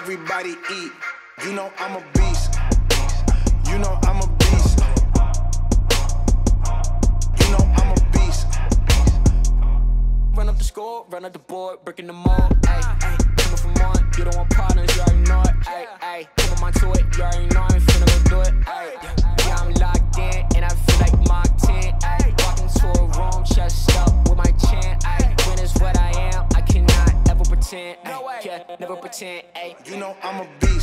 everybody eat. You know I'm a beast. You know I'm a beast. You know I'm a beast. Run up the score, run up the board, breaking them all. Ayy, ayy, coming from one. You don't want partners, you already know it. Ayy, ayy, put my mind to it, you already know I'm finna go do it. Ayy, yeah, I'm locked in, and I feel like Mark 10. Ayy, walking to a room, chest up with my chin. Ayy, when is what I am, I cannot ever pretend. Ayy, yeah, never pretend. Ayy, you know I'm a beast.